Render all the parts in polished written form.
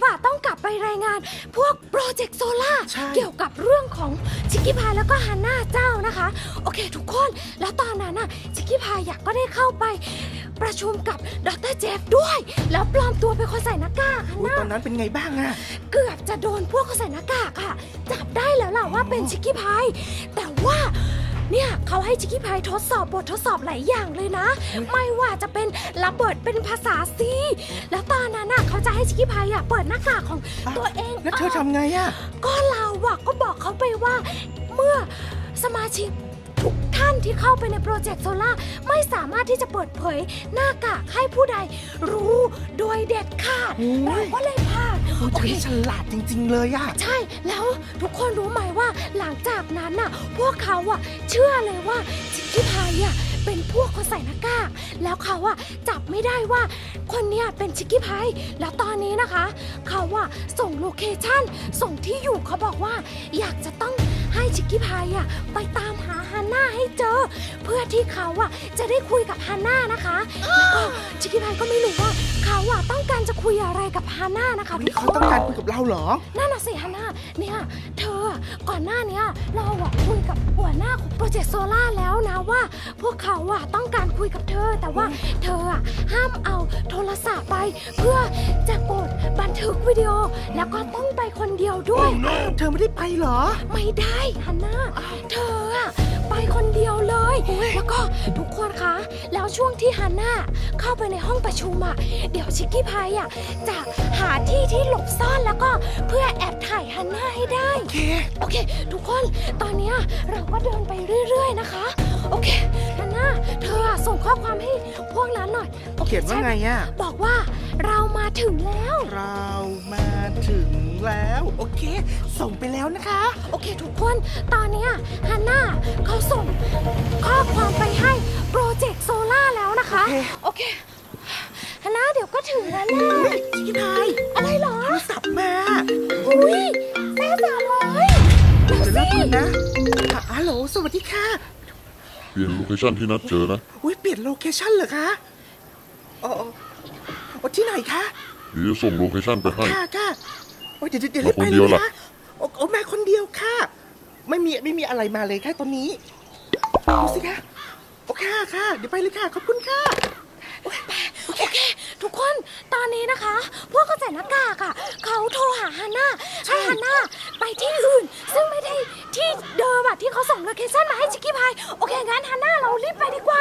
อะต้องกลับไปรายงานพวกโปรเจกต์โซล่าเกี่ยวกับเรื่องของชิคกี้พายแล้วก็ฮันน่าเจ้านะคะโอเคทุกคนแล้วตอนนั้นน่ะชิคกี้พายอยากก็ได้เข้าไปประชุมกับดร.เจฟด้วยแล้วปลอมตัวเป็นคนใส่หน้ากากฮันน่าตอนนั้นเป็นไงบ้างอะเกือบจะโดนพวกคนใส่หน้ากากอะจับได้แล้วล่ะว่าเป็นชิคกี้พายแต่ว่าเนี่ยเขาให้ชิคกี้พายทดสอบบททดสอบหลายอย่างเลยนะไม่ว่าจะเป็นระเบิดเป็นภาษาซีแล้วตอนนั้นน่ะเขาจะให้ชิคกี้พายเปิดหน้ากากของตัวเองแล้วเธอทำไงอะก็เราก็บอกเขาไปว่าเมื่อสมาชิกทุกท่านที่เข้าไปในโปรเจกต์โซล่าไม่สามารถที่จะเปิดเผยหน้ากากให้ผู้ใดรู้โดยเด็ดขาดเราก็เลยพลาดโอเคฉลาดจริงๆเลยอะใช่แล้วทุกคนรู้ไหมว่าหลังจากนั้นน่ะพวกเขาเชื่อเลยว่าชิคกี้พายเป็นพวกคนใส่หน้ากากแล้วเขาจับไม่ได้ว่าคนเนี้ยเป็นชิคกี้พายแล้วตอนนี้นะคะเขาส่งโลเคชั่นส่งที่อยู่เขาบอกว่าอยากจะต้องให้ชิคกี้พายไปตามหาฮันน่าให้เจอเพื่อที่เขาจะได้คุยกับฮันน่านะคะแล้วก็ชิคกี้พายก็ไม่รู้ว่าเขาต้องการจะคุยอะไรกับฮันน่านะคะเขาต้องการคุยกับเราเหรอนั่นน่ะสิฮันน่าเนี่ยเธอก่อนหน้านี้เราคุยกับหัวหน้าของโปรเจกต์โซล่าแล้วนะว่าพวกเขาต้องการคุยกับเธอแต่ว่าเธอห้ามเอาโทรศัพท์ไปเพื่อจะกดบันทึกวิดีโอแล้วก็ต้องไปคนเดียวด้วยเธอไม่ได้ไปเหรอไม่ได้ฮันน่าเธอไปคนเดียวเลยแล้วก็ทุกคนคะแล้วช่วงที่ฮันน่าเข้าไปในห้องประชุมเดี๋ยวชิคกี้พายจะหาที่หลบซ่อนแล้วก็เพื่อแอบถ่ายฮันน่าให้ได้โอเคทุกคนตอนนี้เราก็เดินไปเรื่อยๆนะคะโอเคฮันน่าเธอส่งข้อความให้พวกนั้นหน่อยเขียนว่าไงบอกว่าเรามาถึงแล้วเรามาถึงแล้วโอเคส่งไปแล้วนะคะโอเคทุกคนตอนนี้ฮันน่าเขาส่งข้อความไปให้โปรเจกต์โซล่าแล้วนะคะโอเคฮันน่าเดี๋ยวก็ถึงแล้วนะชิคกี้พายอะไรหรอโทรศัพท์มาอุ้ยแม่จ๋าเลยเดี๋ยวรับก่อนนะฮัลโหลสวัสดีค่ะเปลี่ยนโลเคชั่นที่นัดเจอนะอุ้ยเปลี่ยนโลเคชั่นเหรอคะอ๋อที่ไหนคะเดี๋ยวส่งโลเคชั่นไปให้ค่ะโอ้ยเดี๋ยวรีบไปเลยนะโอ้แม่คนเดียวค่ะไม่มีอะไรมาเลยค่ะตอนนี้ดูสิคะโอเคค่ะเดี๋ยวไปเลยค่ะขอบคุณค่ะโอเคทุกคนตอนนี้นะคะพวกเขาใส่หน้ากากเขาโทรหาฮันน่าให้ฮันน่าไปที่อื่นซึ่งไม่ได้ที่เดิมที่เขาส่งโลเคชั่นมาให้ชิคกี้พายโอเคงั้นฮันน่าเรารีบไปดีกว่า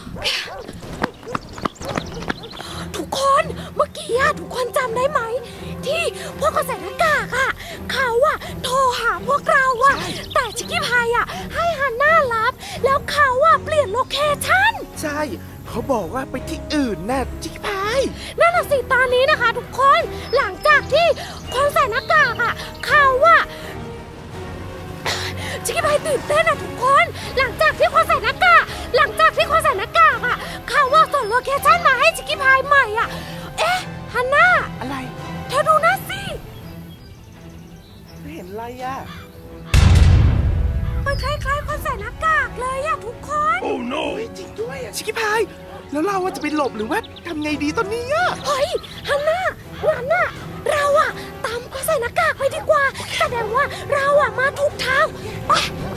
ทุกคนเมื่อกี้ทุกคนจำได้ไหมที่พวกเขาใส่หน้ากากเขาโทรหาพวกเราแต่ชิคกี้พายให้ฮันน่ารับแล้วเขาเปลี่ยนโลเคชั่นใช่เขาบอกว่าไปที่อื่นนะชิคกี้พายนั่นน่ะสิตอนนี้นะคะทุกคนหลังจากที่คนใส่หน้ากากเขาชิคกี้พายตื่นเต้นทุกคนหลังจากที่คนใส่หน้ากากเขาส่งโลเคชั่นมาให้ชิคกี้พายใหม่เอ๊ะฮันน่าอะไรเธอดูนะสิไม่เห็นอะไรมันคล้ายๆคนใส่หน้ากากเลยทุกคนโอ้ no จริงด้วยชิคกี้พายแล้วเราจะไปหลบหรือว่าทำไงดีตอนนี้เฮ้ยฮันน่างั้นเราตามคนใส่หน้ากากไปดีกว่าแสดงว่าเรามาถูกทางไป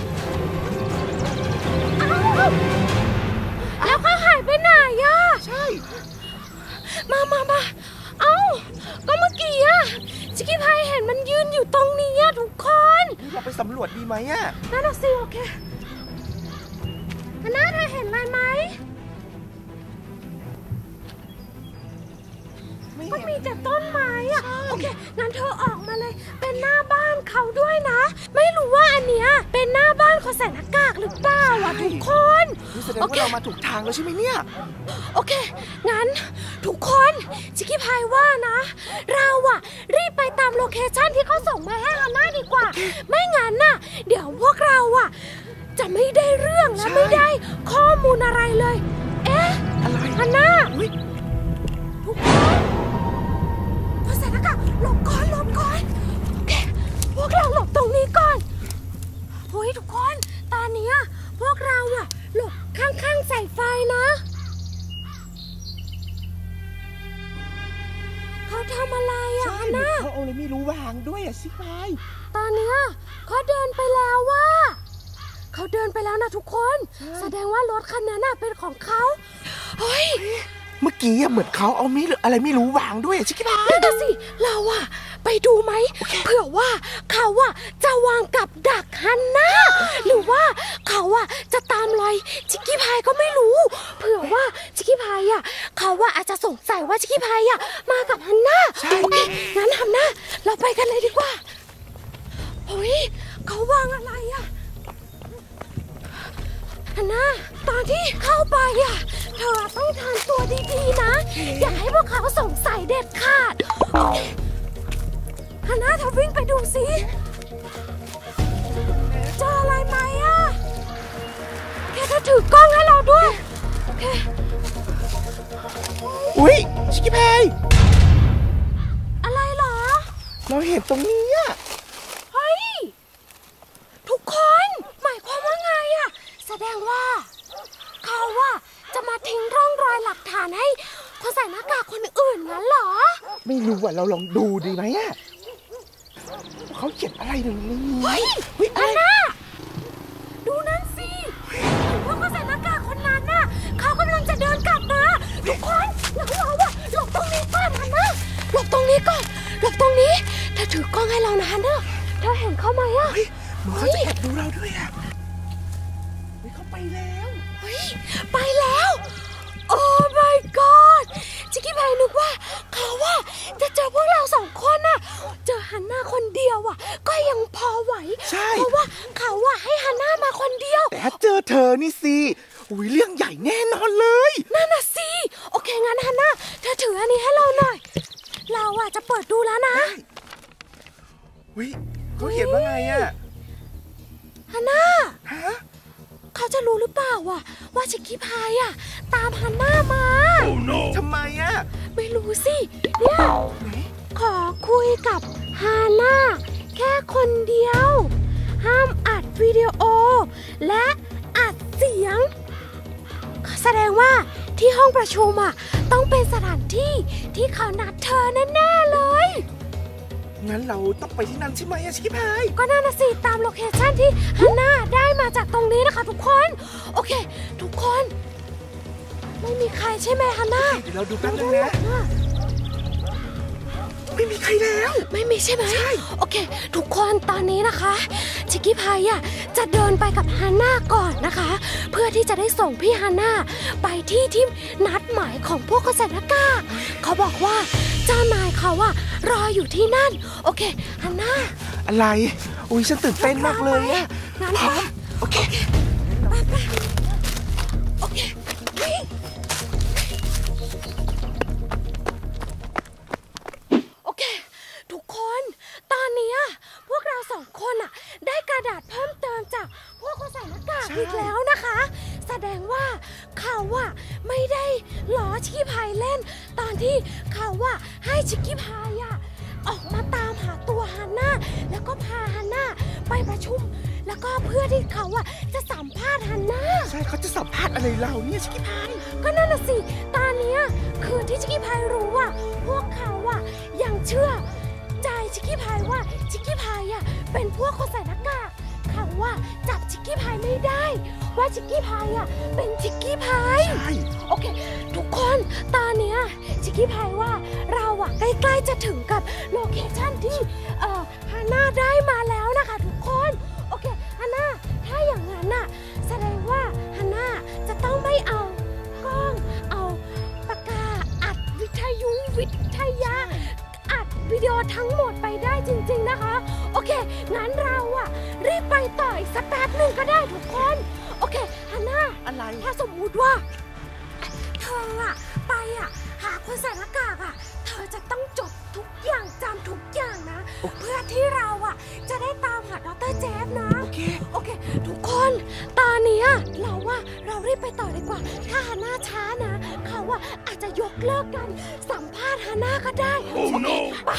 แล้วเขาหายไปไหนใช่มาก็เมื่อกี้ชิคกี้พายเห็นมันยืนอยู่ตรงนี้ทุกคนเราไปสำรวจดีไหมนั่นน่ะสิโอเคฮันน่าเธอเห็นอะไรไหมก็มีแต่ต้นไม้โอเคงั้นเธอออกมาเลยเป็นหน้าบ้านเขาด้วยนะไม่รู้ว่าอันเนี้ยเป็นหน้าบ้านคนใส่หน้ากากหรือเปล่าทุกคนแสดงว่าเรามาถูกทางแล้วใช่ไหมเนี่ยโอเคงั้นทุกคนชิคกี้พายว่านะเรารีบไปตามโลเคชั่นที่เขาส่งมาให้ฮันน่าดีกว่าไม่งั้นเดี๋ยวพวกเราจะไม่ได้เรื่องและไม่ได้ข้อมูลอะไรเลยเอ๊ะอะไรฮันน่าทุกคนคนใส่หน้ากากหลบก่อนโอเคพวกเราหลบตรงนี้ก่อนเฮ้ยทุกคนตอนนี้พวกเราหลบข้างๆใส่ไฟนะเขาทำอะไรอะฮันน่าเขาเอาอะไรไม่รู้วางด้วยอะชิคกี้พายตอนเนี้ยเขาเดินไปแล้วว่าเขาเดินไปแล้วนะทุกคนแสดงว่ารถคันนั้นน่ะเป็นของเขาเฮ้ยเมื่อกี้เหมือนเขาเอามีดอะไรไม่รู้วางด้วยชิคกี้พายนั่นน่ะสิเราอะไปดูไหมเผื่อว่าเขาอะจะวางกับดักฮันน่าหรือว่าเขาอะจะตามรอยชิคกี้พายก็ไม่รู้เผื่อว่าชิคกี้พายอะเขาว่าอาจจะสงสัยว่าชิคกี้พายอะมากับฮันน่าโอเคงั้นฮันน่าเราไปกันเลยดีกว่าเฮ้ยเขาวางอะไรอะฮันน่าตอนที่เข้าไปอะเธอต้องทำตัวดีๆนะอย่าให้พวกเขาสงสัยเด็ดขาดโอเคฮันน่าเธอวิ่งไปดูสิเจออะไรไหมอะแกจะถือกล้องให้เราด้วยโอเคอุ้ยชิคกี้พายอะไรเหรอเราเห็นตรงนี้อะเฮ้ยทุกคนหมายความว่าไงอะแสดงว่าเขาว่าจะมาทิ้งร่องรอยหลักฐานให้คนใส่หน้ากากคนอื่นงั้นเหรอไม่รู้อะเราลองดูดีไหมอะเขาเขียนอะไรตรงนี้เฮ้ยเฮ้ยอันน่ะดูนั่นสิว่าคนใส่หน้ากากคนนั้นน่ะเขากำลังจะเดินกลับมาทุกคนแล้วเราอะหลบตรงนี้ก่อนฮันน่าหลบตรงนี้ก่อนหลบตรงนี้เธอถือกล้องให้เรานะฮันน่าเธอเห็นเขาไหมอะเฮ้ยเหมือนเขาจะแอบดูเราด้วยอะเฮ้ยเขาไปแล้วเฮ้ยไปแล้วโอ้ my god ชิคกี้พายนึกว่าเขาว่าจะเจอพวกเราสองคนน่ะเจอฮันน่าคนเดียวอ่ะก็ยังพอไหวใช่เพราะว่าเขาว่าให้ฮันน่ามาคนเดียวแต่ถ้าเจอเธอนี่สิอุ้ยเรื่องใหญ่แน่นอนเลยนั่นน่ะสิโอเคงั้นฮันน่าเธอถืออันนี้ให้เราหน่อยเราอ่ะจะเปิดดูแล้วนะอุ้ยเขาเขียนว่าไงอะฮันน่าฮะเขาจะรู้หรือเปล่าว่าชิคกี้พายอ่ะตามฮันน่ามาทำไมอะไม่รู้สิเนี่ยขอคุยกับฮาน่าแค่คนเดียว ห้ามอัดวิดีโอ และอัดเสียง แสดงว่าที่ห้องประชุมอ่ะต้องเป็นสถานที่ที่เขานัดเธอแน่ๆเลยงั้นเราต้องไปที่นั่นใช่ไหมอะชิคกี้พายก็น่าสิตามโลเคชั่นที่ฮาน่าได้มาจากตรงนี้นะคะทุกคนโอเค ทุกคนไม่มีใครใช่ไหมฮาน่าเดี๋ยวเราดูแป๊บนึงนะ ไม่มีใครแล้วไม่มีใช่ไหมโอเค ทุกคนตอนนี้นะคะชิคกี้พายอ่ะจะเดินไปกับฮาน่าก่อนนะคะ เพื่อที่จะได้ส่งพี่ฮาน่าไปที่นัดหมายของพวกคนใส่หน้ากากเขาบอกว่าเจ้านายเขาอ่ะรออยู่ที่นั่นโอเคฮาน่าอะไร อุ้ยฉันตื่นเต้นมากเลยอะงั้นพร้อมโอเคไปโอเควิ่งโอเค ทุกคนตอนนี้พวกเราสองคนอ่ะได้กระดาษเพิ่มเติมจากพวกคนใส่หน้ากากใช่อีกแล้วนะคะ แสดงว่าเขาอ่ะไม่ได้ล้อชิคกี้พายเล่น ตอนที่เขาอ่ะให้ชิคกี้พายอ่ะออกมาตามหาตัวฮันน่าแล้วก็พาฮันน่าไปประชุม แล้วก็เพื่อที่เขาอ่ะจะสัมภาษณ์ฮันน่าใช่เขาจะสัมภาษณ์อะไรเราเนี่ยชิคกี้พายก็นั่นน่ะสิ ตอนเนี้ยคือที่ชิคกี้พายรู้ว่าพวกเขาอะยังเชื่อใจชิคกี้พายว่าชิคกี้พายอะเป็นพวกคนใส่หน้ากากเขาว่าจับชิคกี้พายไม่ได้ ว่าชิคกี้พายอะเป็นชิคกี้พายใช่โอเค ทุกคนตอนเนี้ยชิคกี้พายว่าเราอะใกล้ๆจะถึงกับโลเคชั่นที่ฮาน่าได้มาแล้วนะคะทุกคนโอเคฮาน่าถ้าอย่างนั้นน่ะแสดงว่าฮาน่าจะต้องไม่เอากล้องเอาปากกาอัดวิทยุอัดวิดีโอทั้งหมดไปได้จริงๆนะคะโอเคงั้นเราอะรีบไปต่ออีกสักแป๊บหนึ่งก็ได้ทุกคนโอเคฮาน่าอะไรถ้าสมมุติว่าเธออะไปอะหาคนใส่หน้ากากอะเธอจะต้องจดทุกอย่างจำทุกอย่างนะ เพื่อที่เราอะจะได้ตามหาดร.เจฟนะโอเคโอเค ทุกคน ตอนนี้เราว่าเรารีบไปต่อดีกว่า ถ้าฮาน่าช้านะ เขาอะอาจจะยกเลิกกันสัมภาษณ์ฮาน่าก็ได้ โอเคไป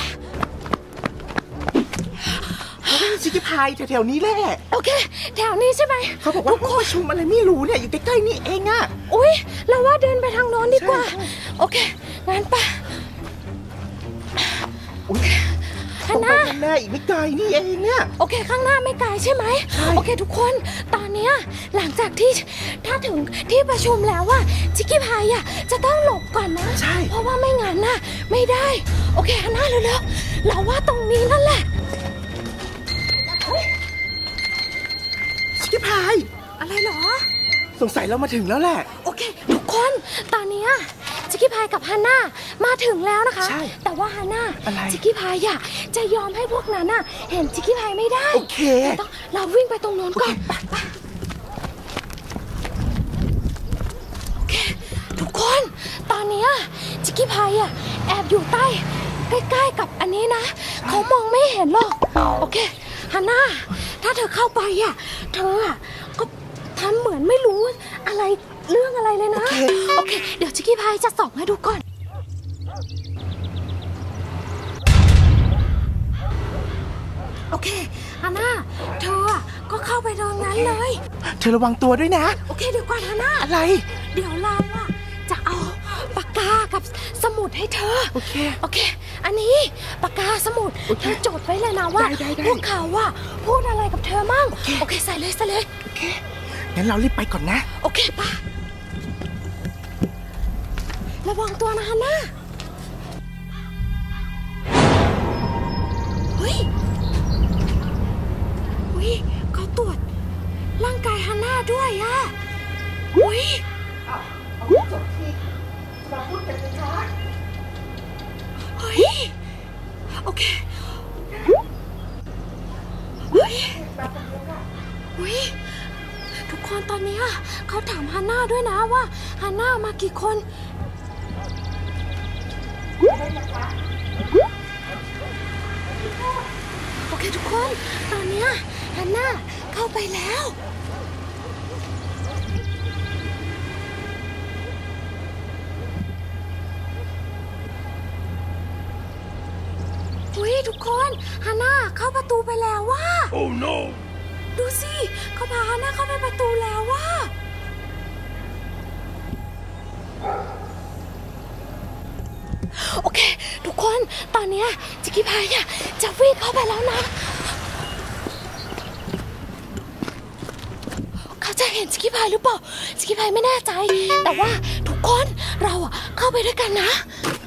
ชิคกี้พายแถวๆนี้แหละโอเค แถวนี้ใช่ไหมเขาบอกว่าห้องประชุมอะไรไม่รู้เนี่ยอยู่ใกล้ๆนี่เองอะอุ๊ย เราว่าเดินไปทางโน้นดีกว่าใช่โอเค งั้นไปฮันน่าข้างหน้าอีกไม่ไกลนี่เองเนี่ยโอเคข้างหน้าไม่ไกลใช่ไหมโอเคทุกคนตอนเนี้ยหลังจากที่ถ้าถึงที่ประชุมแล้วว่าชิคกี้พายอ่ะจะต้องหลบก่อนนะใช่เพราะว่าไม่งั้นน่ะไม่ได้โอเคฮันน่าเร็วๆเราว่าตรงนี้นั่นแหละชิคกี้พายอะไรเหรอสงสัยเรามาถึงแล้วแหละโอเคทุกคนตอนเนี้ยชิคกี้พายกับฮันน่ามาถึงแล้วนะคะใช่แต่ว่าฮันน่าอะไรชิคกี้พายอ่ะจะยอมให้พวกนั้นน่ะเห็นชิคกี้พายไม่ได้โอเคเราวิ่งไปตรงโน้นก่อนไปโอเคทุกคนตอนเนี้ยชิคกี้พายอ่ะแอบอยู่ใต้ใกล้ๆกับอันนี้นะเขามองไม่เห็นหรอกโอเคฮันน่าถ้าเธอเข้าไปอ่ะเธออ่ะก็ทำเหมือนไม่รู้อะไรเรื่องอะไรเลยนะโอเคเดี๋ยวชิคกี้พายจะส่องให้ดูก่อนโอเคฮันน่าเธออ่ะก็เข้าไปตรงนั้นเลยเธอระวังตัวด้วยนะโอเคเดี๋ยวก่อนฮันน่าอะไรเดี๋ยวเราอะจะเอาปากกากับสมุดให้เธอโอเคโอเค อันนี้ปากกาสมุดเธอจดไว้เลยนะว่าได้พวกเขาอะพูดอะไรกับเธอมั่งโอเคใส่เลยโอเคงั้นเรารีบไปก่อนนะโอเคป่ะระวังตัวนะฮันน่าเฮ้ยเขาตรวจร่างกายฮันน่าด้วยอะเฮ้ย เฮ้ยโอเคเฮ้ยทุกคนตอนนี้เขาถามฮันน่าด้วยนะว่าฮันน่ามากี่คนโอเคทุกคนตอนนี้ฮันน่าเข้าไปแล้วทุกคนฮันน่าเข้าประตูไปแล้วว่า Oh no ดูสิเขาพาฮันน่าเข้าไปประตูแล้วว่าโอเคทุกคนตอนนี้ชิคกี้พายจะวิ่งเข้าไปแล้วนะเขาจะเห็นชิคกี้พายหรือเปล่าชิคกี้พายไม่แน่ใจแต่ว่าทุกคนเราเข้าไปด้วยกันนะ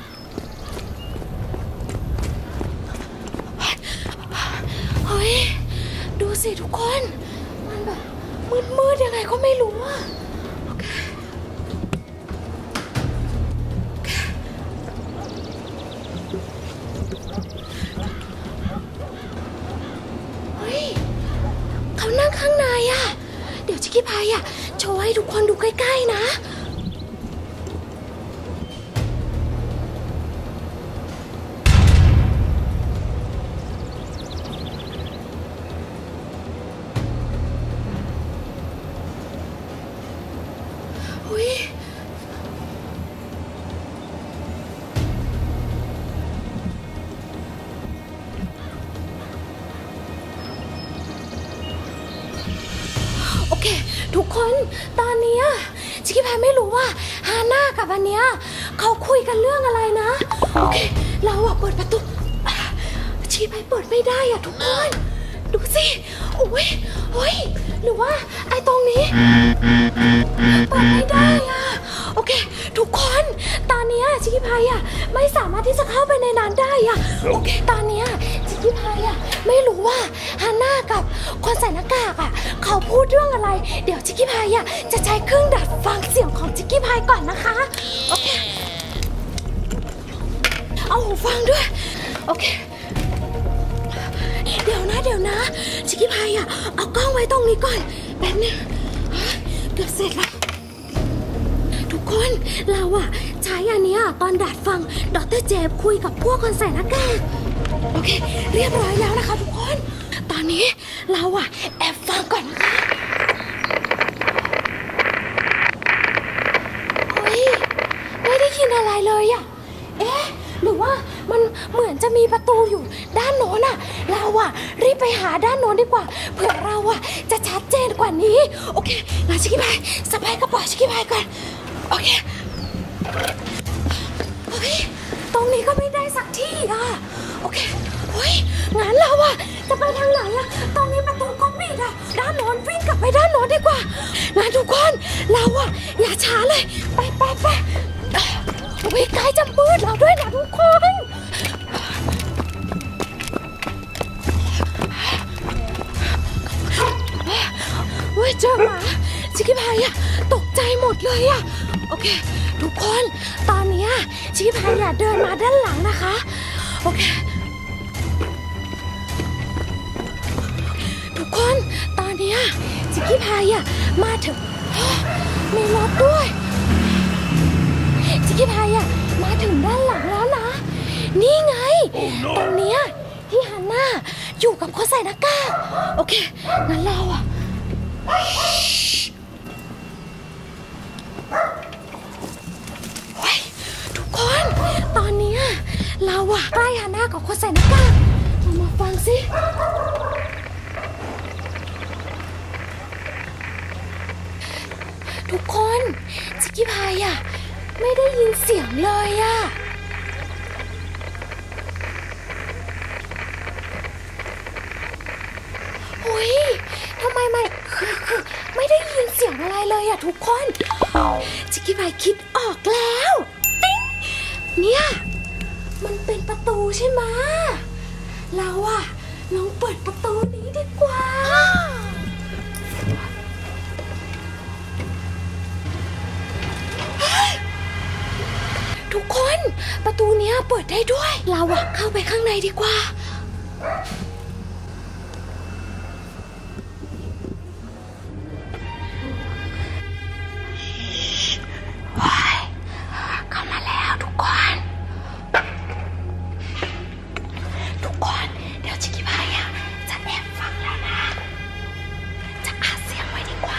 เฮ้ยดูสิทุกคนมันแบบมืดยังไงก็ไม่รู้อะโอเคเฮ้ยเขานั่งข้างในอะเดี๋ยวชิคกี้พายโชว์ให้ทุกคนดูใกล้ๆนะโอเคทุกคนตอนนี้ชิคกี้พายไม่รู้ว่าฮาน่ากับอันเนี้ยเขาคุยกันเรื่องอะไรนะโอเคเราเปิดประตูชิคกี้พายเปิดไม่ได้ทุกคนดูสิโอ้ยหรือว่าไอ้ตรงนี้เปิดไม่ได้โอเคทุกคนตอนนี้ชิคกี้พายไม่สามารถที่จะเข้าไปในนั้นได้โอเคตอนนี้ชิคกี้พายไม่รู้ว่าฮาน่ากับคนใส่หน้ากากเขาพูดเรื่องอะไรเดี๋ยวชิคกี้พายจะใช้เครื่องดักฟังเสียงของชิคกี้พายก่อนนะคะโอเคเอาหูฟังด้วยโอเคเดี๋ยวนะชิคกี้พายเอากล้องไว้ตรงนี้ก่อนแป๊บนึงเกือบเสร็จแล้วทุกคนเราใช้อันนี้ตอนดัดฟังดร.เจฟคุยกับพวกคนใส่หน้ากากโอเคเรียบร้อยแล้วนะคะทุกคนตอนนี้เราแอบฟังก่อนนะคะเฮ้ยไม่ได้ยินอะไรเลยเอ๊ะหรือว่ามันเหมือนจะมีประตูอยู่ด้านโน้นเรารีบไปหาด้านโน้นดีกว่าเผื่อเราจะชัดเจนกว่านี้โอเคงั้นชิคกี้พายสะพายกระเป๋าชิคกี้พายก่อนโอเคเฮ้ยตรงนี้ก็ไม่ได้สักที่โอเคเฮ้ยงั้นเราอะจะไปทางไหนอะตรงนี้ประตูก็ปิดอะด้านโน้นวิ่งกลับไปด้านโน้นดีกว่างั้นทุกคนเราอะอย่าช้าเลยไปใกล้จะมืดแล้วด้วยนะทุกคนเฮ้ยเจอหมาชิคกี้พายอะตกใจหมดเลยอะโอเคทุกคนตอนนี้ชิคกี้พายเดินมาด้านหลังนะคะโอเคทุกคนตอนนี้ชิคกี้พายมาถึงมีรถด้วยชิคกี้พายมาถึงด้านหลังแล้วนะนี่ไงตรงเนี้ยที่ฮันน่าอยู่กับคนใส่หน้ากากโอเคงั้นเราทุกคนตอนนี้เราใกล้ฮันน่ากับคนใส่หน้ากากเรามาฟังสิทุกคนชิคกี้พายไม่ได้ยินเสียงเลยอุ้ยทำไมคือไม่ได้ยินเสียงอะไรเลยทุกคนชิคกี้พายคิดออกแล้วติ๊งเนี่ยมันเป็นประตูใช่ไหมเราลองเปิดประตูนี้ดีกว่าทุกคนประตูเนี้ยเปิดได้ด้วยเราเข้าไปข้างในดีกว่าเข้ามาแล้วทุกคนเดี๋ยวชิคกี้พายจะแอบฟังแล้วนะจะอัดเสียงไว้ดีกว่า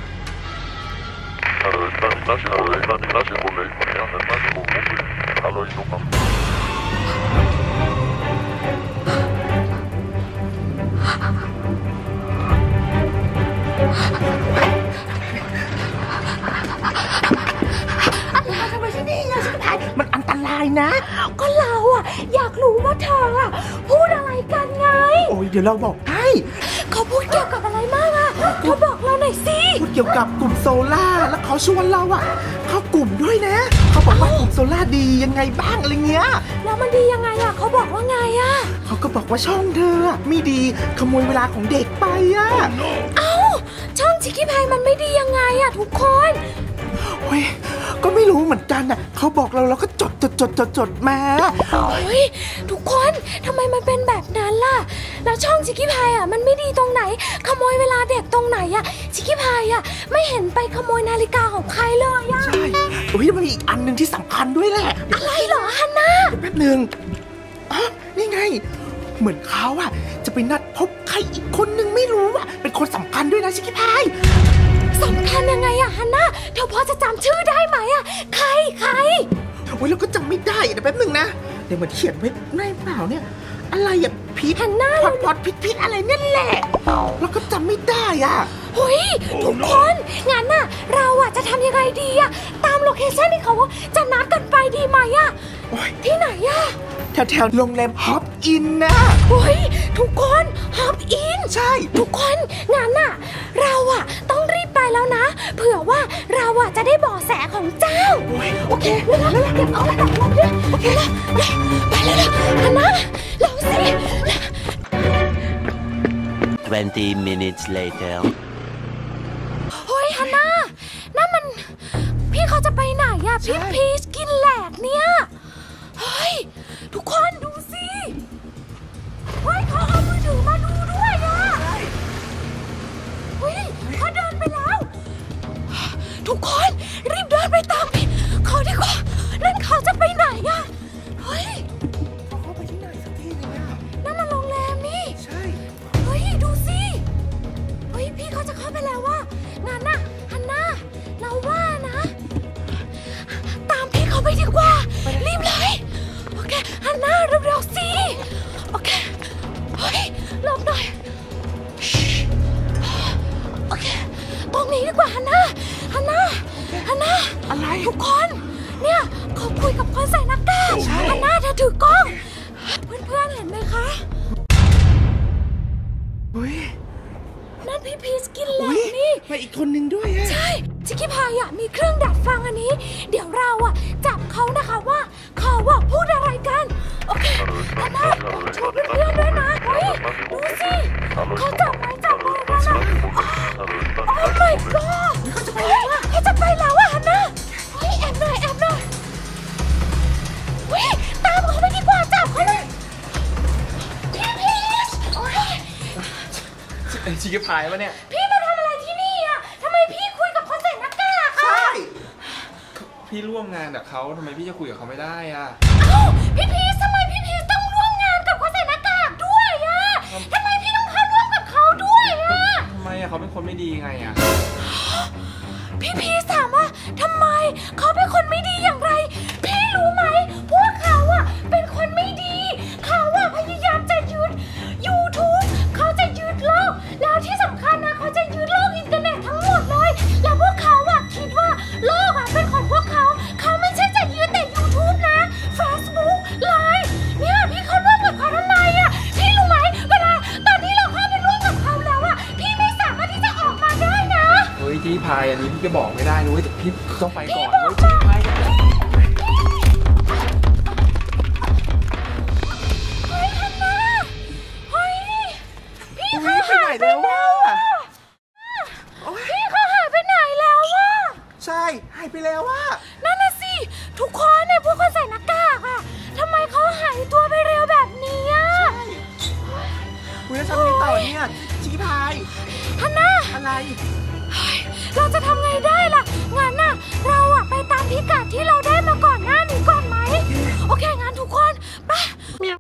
ทำไมที่นี่ชิคกี้พายมันอันตรายนะก็เราอยากรู้ว่าเธอพูดอะไรกันไงโอ้ยเดี๋ยวเราบอกให้เขาพูดเกี่ยวกับอะไรมากเธอบอกเราหน่อยสิพูดเกี่ยวกับกลุ่มโซล่าแล้วเขาชวนเราเข้ากลุ่มด้วยนะเขาบอกว่ากลุ่มโซล่าดียังไงบ้างอะไรเงี้ยแล้วมันดียังไงเขาบอกว่าไงเขาก็บอกว่าช่องเธอไม่ดีขโมยเวลาของเด็กไปเอ้าช่องชิคกี้พายมันไม่ดียังไงทุกคนเฮ้ยก็ไม่รู้เหมือนกันเขาบอกเราก็จดมาเฮ้ยทุกคนทำไมมันเป็นแบบนั้นล่ะแล้วช่องชิคกี้พายมันไม่ดีตรงไหนขโมยเวลาเด็กตรงไหนชิคกี้พายไม่เห็นไปขโมยนาฬิกาของใครเลยใช่โอ้ยมันมีอีกอันนึงที่สำคัญด้วยแหละอะไรเหรอฮันน่าแป๊บนึงนี่ไงเหมือนเขาจะไปนัดพบใครอีกคนนึงไม่รู้เป็นคนสำคัญด้วยนะชิคกี้พายสำคัญยังไงฮันน่าเธอพอจะจำชื่อได้ไหมใครโอ้ยเราก็จำไม่ได้เดี๋ยวแป๊บนึงนะเดี๋ยวมันเขียนไว้ในเปล่าเนี่ยอะไรพีทฮันน่าพอดพิษอะไรนั่นแหละเราก็จำไม่ได้เฮ้ยทุกคนงั้นเราจะทำยังไงดีตามโลเคชั่นที่เขาจะนัดกันไปดีไหมที่ไหนแถวโรงแรมฮอปอินนะเฮ้ยทุกคนฮอปอินใช่ทุกคนงั้นเราต้องรีบไปแล้วนะเผื่อว่าเราจะได้เบาะแสของเจ้าโอเคแล้วเก็บเอาไปตัดลมด้วยโอเคแล้วไปแล้วฮันน่าเราสิ 20 minutes later เฮ้ยฮันน่านั่นมันพี่เขาจะไปไหนพี่พีชกินแหลกเนี่ยเฮ้ยทุกคนดูสิเฮ้ยเขาเอามือถือมาดูด้วยเฮ้ยเขาเดินไปแล้วทุกคนรีบเดินไปตามเขาดีกว่านั่นเขาจะไปไหนเฮ้ยเขาไปที่ไหนสักที่นึงนั่นมันโรงแรมนี่ใช่เฮ้ยดูสิเฮ้ยพี่เขาจะเข้าไปแล้วงั้นฮันน่าเราว่านะตามพี่เขาไปดีกว่ารีบเลยโอเคฮันน่าเร็วๆสิโอเคเฮ้ยหลบหน่อยโอเคตรงนี้ดีกว่าฮันน่าอะไรทุกคนเนี่ยเขาคุยกับคนใส่หน้ากากฮันน่าเธอถือกล้องเเพื่อนๆเห็นไหมคะอุ้ยนั่นพี่พีชกินแลอุ้บยนี่มาอีกคนนึงด้วยอะใช่ชิคกี้พายอะมีเครื่องดักฟังอันนี้ เดี๋ยวเราอะจับเขานะคะว่าเขาอะพูดอะไรกัน โอเคฮันน่าช่วยเพื่อนๆด้วยนะเฮ้ยดูสิเขาจับไม้จับมือกันอะโอ้ my god เขาจะไปแล้วอะเขาจะไปแล้วอะฮันน่าเฮ้ยแอบหน่อยเฮ้ยตามเขาไปดีกว่าจับเขาเลยพี่พีชโอ้ยชิคกี้พายปะเนี่ยพี่มาทำอะไรที่นี่อ่ะ ทำไมพี่คุยกับคนใส่หน้ากากอ่ะใช่พี่ร่วมงานกับเขาทำไมพี่จะคุยกับเขาไม่ได้อ่ะเอ้าพี่พีชทำไมพี่พีชต้องร่วมงานกับคนใส่หน้ากากด้วยอ่ะทำไมพี่ต้องเข้าร่วมกับเขาด้วยอ่ะทำไมอ่ะเขาเป็นคนไม่ดีไงอ่ะพี่พีชถามว่าทำไมเขาเป็นคนไม่ดีอย่างไร พี่รู้ไหมพวกเขาอ่ะเป็นคนไม่ดี เขาอ่ะพยายามจะยึด YouTube เขาจะยึดโลก แล้วที่สำคัญนะเขาจะยึดโลกอินเทอร์เน็ตทั้งหมดเลย แล้วพวกเขาอ่ะคิดว่าโลกอ่ะเป็นของพวกเขา เขาไม่ใช่จะยึดแต่ YouTube นะ Facebook Line เนี่ยพี่เขาร่วมกับเขาทำไมอ่ะ พี่รู้ไหมเวลาตอนที่เราเข้าไปร่วมกับเขาแล้วอ่ะ พี่ไม่สามารถที่จะออกมาได้นะเฮ้ยชิคกี้พายอันนี้พี่ก็บอกไม่ได้นะเว้ยแต่พี่ต้องไปก่อนเว้ยชิคกี้พายเฮ้ยฮันน่าเฮ้ยพี่อุ้เขายไปหาไหนยไปแล้วแล้ววะพี่เขาหายไปไหนแล้ววะใช่หายไปแล้วว่ะนั่นน่ะสิ ทุกคนเนี่ยพวกคนใส่หน้ากากอะทำไมเขาหายตัวไปเร็วแบบนี้อะอุ้ยแล้วทำไงต่อเนี่ยชิคกี้พายฮันน่าอะไรเฮ้ยเราจะทำไงได้ล่ะงั้นน่ะ